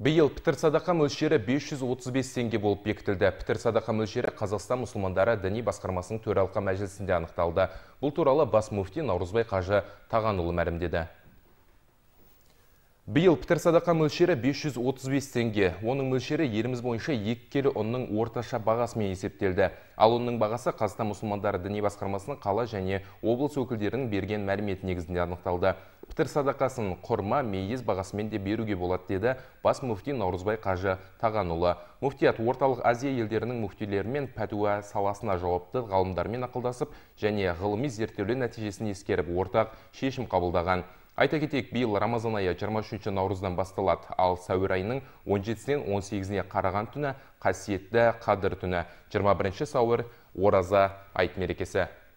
Биыл пітір садақа мөлшері 535 теңге болып бекітілді. Пітір садақа мөлшері Қазақстан мұсылмандары діни басқармасының төралқа мәжілісінде анықталды. Бұл туралы бас муфти Наурызбай қажы Тағанұлы мәлімдеді. Биыл пітір садақа мөлшері 535 теңге. Оның мөлшері еліміз бойынша 2 келі ұнның орташа бағасымен есептелді. Ал ұнның бағасы Қазақстан мұсылмандары діни басқармасының қала және облыс өкілдерінің берген мәлімет негізінде анықталды. Пітір садақасын құрма, мейіз бағасымен де беруге болады, деді бас муфти Наурызбай қажы Тағанұлы. Муфтият орталық Азия елдерінің муфтилерімен пәтуа саласына жауапты ғалымдармен ақылдасып және ғылыми зерттеулер нәтижесін ескеріп ортақ шешім қабылдаған. Айта кетейік, биыл Рамазан айы 23 наурыздан басталады, ал сәуір айының 17-ден 18-не қараған түні қасиетті Қадір түні, 21 сәуір ораза айт мерекесі.